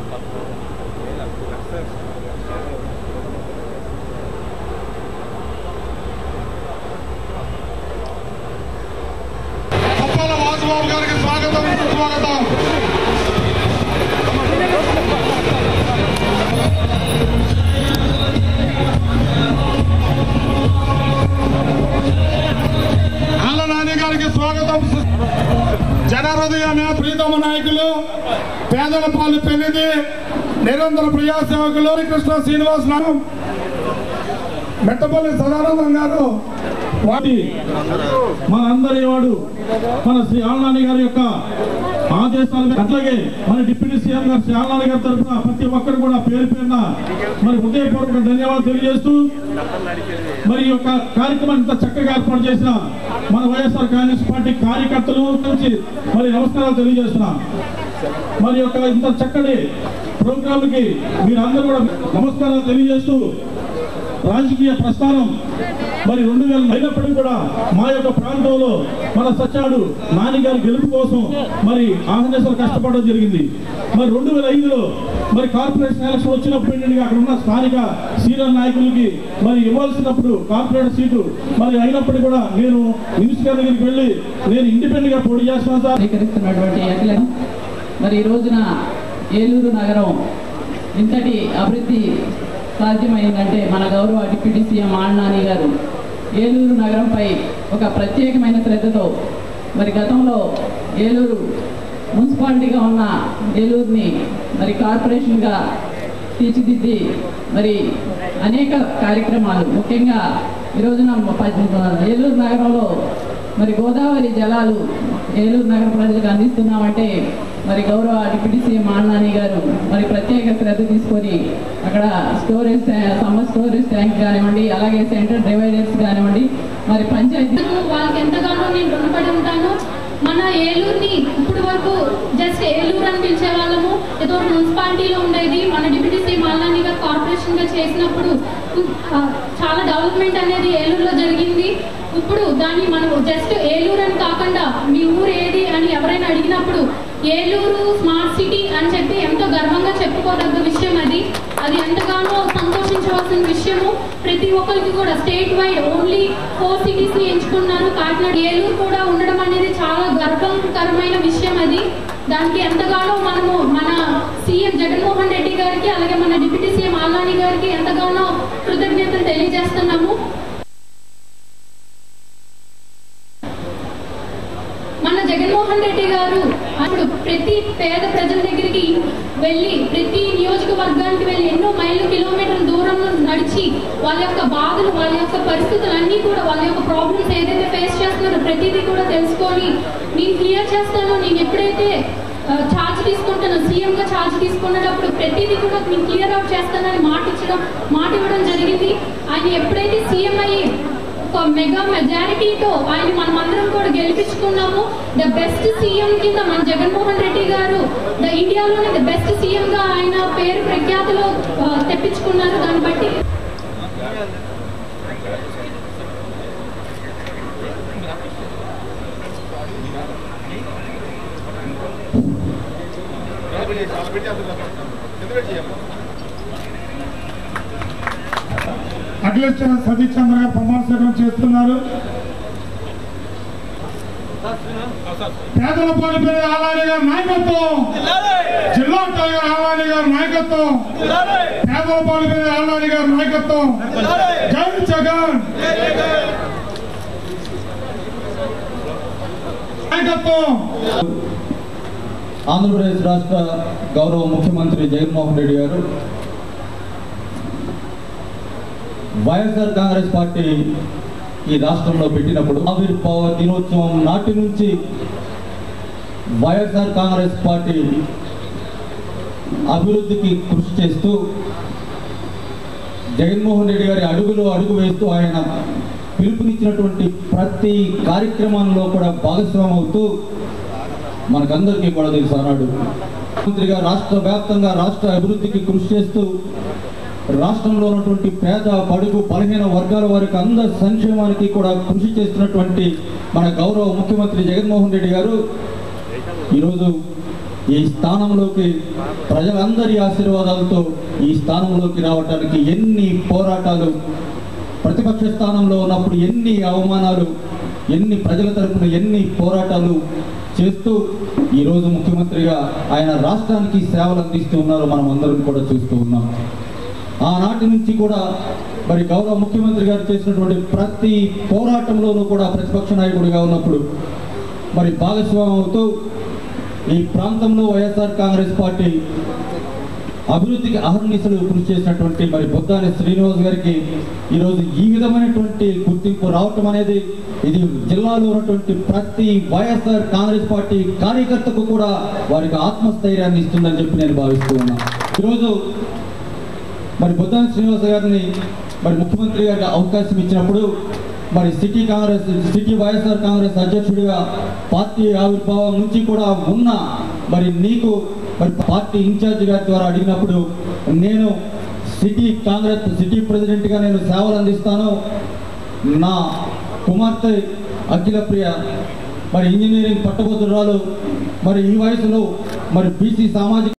గారికి స్వాగతం సుస్వాగతం. ఆలనాని గారికి స్వాగతం. జనహృదయమే ప్రీతమ నాయకులు, పేదల పాలు పెన్నిది, నిరంతర ప్రజాసేవకులు కృష్ణ శ్రీనివాస్ నాయకు, మెట్టపల్లి సదానందం గారు, మన అందరి వాడు మన శ్రీ ఆలనాని గారి యొక్క ఆదేశాలు, అట్లాగే మన డిప్యూటీ సీఎం గారు శ్రీ ఆలనాని గారి తరఫున ప్రతి ఒక్కరు కూడా పేరు పేరున మరి హృదయపూర్వక ధన్యవాదాలు తెలియజేస్తూ, మరి ఈ యొక్క కార్యక్రమాన్ని ఇంత చక్కగా ఏర్పాటు చేసిన మన వైఎస్ఆర్ కాంగ్రెస్ పార్టీ కార్యకర్తలు నుంచి మరి నమస్కారాలు తెలియజేస్తున్నా. మరి యొక్క ఇంత చక్కటి ప్రోగ్రామ్ కి మీరందరూ కూడా నమస్కారాలు తెలియజేస్తూ, రాజకీయ ప్రస్థానం మరి 2000 అయినప్పటికీ కూడా మా యొక్క ప్రాంతంలో మన సచ్చాడు నాని గారి గెలుపు కోసం మరి ఆహ్వానించాలి కష్టపడడం జరిగింది. మరి 2005లో మరి కార్పొరేషన్ ఎలక్షన్ వచ్చినప్పుడు ఏంటంటే అక్కడ ఉన్న స్థానిక సీనియర్ నాయకులకి మరి ఇవ్వాల్సినప్పుడు కార్పొరేటర్ సీటు మరి అయినప్పటికీ కూడా నేను మినిస్టర్ దగ్గరికి వెళ్ళి నేను ఇండిపెండెంట్ గా పోటీ చేస్తున్నాను సార్. స్వీకరిస్తున్నటువంటి అఖిల మరి ఈ రోజున ఏలూరు నగరం ఇంతటి అభివృద్ధి సాధ్యమైందంటే మన గౌరవ డిప్యూటీ సీఎం ఆళ్నాని గారు ఏలూరు నగరంపై ఒక ప్రత్యేకమైన శ్రద్ధతో మరి గతంలో ఏలూరు మున్సిపాలిటీగా ఉన్న ఏలూరుని మరి కార్పొరేషన్గా తీర్చిదిద్ది మరి అనేక కార్యక్రమాలు, ముఖ్యంగా ఈ రోజున ఏలూరు నగరంలో మరి గోదావరి జలాలు ఏలూరు నగర ప్రజలకు అందిస్తున్నామంటే మరి గౌరవ డిప్యూటీ సీఎం ఆళ్నాని గారు మరి ప్రత్యేక శ్రద్ధ తీసుకొని అక్కడ సమ్మర్ స్టోరేజ్ ట్యాంక్ కానివ్వండి, అలాగే సెంటర్ డివైడర్స్ కానివ్వండి, మరి పంచాయతీ వాళ్ళకి ఎంతగానో నేను రుణపడి ఉంటాను. మన ఏలూరుని ఇప్పుడు వరకు జస్ట్ ఏలూరు అని పిలిచే వాళ్ళము, ఏదో మున్సిపాలిటీలో ఉండేది. మన డిప్యూటీ సీఎం ఆళ్నాని గారు కార్పొరేషన్గా చేసినప్పుడు చాలా డెవలప్మెంట్ అనేది ఏలూరులో జరిగింది. ఇప్పుడు దాన్ని మనం జస్ట్ ఏలూరు అని కాకుండా మీ ఊరు ఏది అని ఎవరైనా అడిగినప్పుడు ఏలూరు స్మార్ట్ సిటీ అని చెప్పి ఎంతో గర్వంగా చెప్పుకోదగ్గ విషయం అది. అది ఎంతగానో సంతోషించవలసిన విషయము. ప్రతి ఒక్కరికి కూడా స్టేట్ వైడ్ ఓన్లీ 4 సిటీస్ని ఎంచుకున్నారు. కాకినాడ, ఏలూరు కూడా ఉండడం అనేది చాలా గర్వకరమైన విషయం అది. దానికి ఎంతగానో మనము మన సీఎం జగన్మోహన్ రెడ్డి గారికి అలాగే మన డిప్యూటీ సీఎం ఆళ్నాని గారికి ఎంతగానో కృతజ్ఞతలు తెలియజేస్తున్నాము. మన జగన్మోహన్ రెడ్డి గారు అప్పుడు ప్రతి పేద ప్రజల దగ్గరికి వెళ్ళి ప్రతి నియోజకవర్గానికి వెళ్ళి ఎన్నో మైళ్ళు కిలోమీటర్ల దూరంలో నడిచి వాళ్ళ యొక్క బాధలు, వాళ్ళ యొక్క పరిస్థితులు అన్నీ కూడా, వాళ్ళ యొక్క ప్రాబ్లమ్స్ ఏదైతే ఫేస్ చేస్తున్నారో ప్రతిదీ కూడా తెలుసుకొని నేను క్లియర్ చేస్తాను. నేను ఎప్పుడైతే ఛార్జ్ తీసుకుంటాను, సీఎంగా ఛార్జ్ తీసుకునేటప్పుడు ప్రతిదీ కూడా నేను క్లియర్ అవుట్ చేస్తానని మాట ఇవ్వడం జరిగింది. ఆయన ఎప్పుడైతే సీఎం అయ్యి ఒక మెగా మెజారిటీతో ఆయన మనమందరం కూడా గెలిపించుకున్నాము. ద బెస్ట్ సీఎం కింద మన జగన్మోహన్ రెడ్డి గారు ఇండియాలోనే ద బెస్ట్ సీఎం గా ఆయన పేరు ప్రఖ్యాతిలో తెప్పించుకున్నారు. దాన్ని బట్టి అఖిలేష్ సతీష్ చంద్ర గారు ప్రమాణ స్వీకారం చేస్తున్నారు. పేదల పాలు పెరిగే ఆళ్నాని గారి నాయకత్వం, జిల్లా టైగర్ ఆళ్నాని గారి నాయకత్వం, పేదల పాలు పెరిగే ఆళ్నాని గారి నాయకత్వం. జై జగన్ నాయకత్వం. ఆంధ్రప్రదేశ్ రాష్ట్ర గౌరవ ముఖ్యమంత్రి జగన్మోహన్ రెడ్డి గారు వైఎస్ఆర్ కాంగ్రెస్ పార్టీ ఈ రాష్ట్రంలో పెట్టినప్పుడు ఆవిర్భావ దినోత్సవం నాటి నుంచి వైఎస్ఆర్ కాంగ్రెస్ పార్టీ అభివృద్ధికి కృషి చేస్తూ జగన్మోహన్ రెడ్డి గారి అడుగులో అడుగు వేస్తూ ఆయన పిలుపునిచ్చినటువంటి ప్రతి కార్యక్రమంలో కూడా భాగస్వామ్యం అవుతూ మనకందరికీ కూడా తెలుసు ఆనాడు ముఖ్యమంత్రిగా రాష్ట్ర వ్యాప్తంగా రాష్ట్ర అభివృద్ధికి కృషి చేస్తూ రాష్ట్రంలో ఉన్నటువంటి పేద బడుగు బలహీన వర్గాల వారికి అందరి సంక్షేమానికి కూడా కృషి చేస్తున్నటువంటి మన గౌరవ ముఖ్యమంత్రి జగన్మోహన్ రెడ్డి గారు ఈరోజు ఈ స్థానంలోకి ప్రజలందరి ఆశీర్వాదాలతో ఈ స్థానంలోకి రావడానికి ఎన్ని పోరాటాలు, ప్రతిపక్ష స్థానంలో ఉన్నప్పుడు ఎన్ని అవమానాలు, ఎన్ని ప్రజల తరపున ఎన్ని పోరాటాలు చేస్తూ ఈరోజు ముఖ్యమంత్రిగా ఆయన రాష్ట్రానికి సేవలు అందిస్తూ ఉన్నారు. మనం అందరం కూడా చూస్తూ ఉన్నాం. ఆనాటి నుంచి కూడా మరి గౌరవ ముఖ్యమంత్రి గారు చేసినటువంటి ప్రతి పోరాటంలోనూ కూడా ప్రతిపక్ష నాయకుడిగా ఉన్నప్పుడు మరి భాగస్వామ్యం అవుతూ ఈ ప్రాంతంలో వైఎస్ఆర్ కాంగ్రెస్ పార్టీ అభివృద్ధికి అహర్నిశలు కృషి చేసినటువంటి మరి బొద్దాని శ్రీనివాస్ గారికి ఈరోజు ఈ విధమైనటువంటి గుర్తింపు రావటం అనేది ఇది జిల్లాలో ఉన్నటువంటి ప్రతి వైఎస్ఆర్ కాంగ్రెస్ పార్టీ కార్యకర్తకు కూడా వారికి ఆత్మస్థైర్యాన్ని ఇస్తుందని చెప్పి నేను భావిస్తూ ఉన్నాను. ఈరోజు మరి బొద్దాని శ్రీనివాస్ గారిని మరి ముఖ్యమంత్రి గారికి అవకాశం ఇచ్చినప్పుడు మరి సిటీ వైఎస్ఆర్ కాంగ్రెస్ అధ్యక్షుడిగా పార్టీ ఆవిర్భావం నుంచి కూడా ఉన్న మరి నీకు మరి పార్టీ ఇన్ఛార్జి గారి ద్వారా అడిగినప్పుడు నేను సిటీ ప్రెసిడెంట్గా నేను సేవలు అందిస్తాను, నా కుమార్తె అఖిల ప్రియ మరి ఇంజనీరింగ్ పట్టభద్రురాలు మరి ఈ వయసులో మరి బీసీ సామాజిక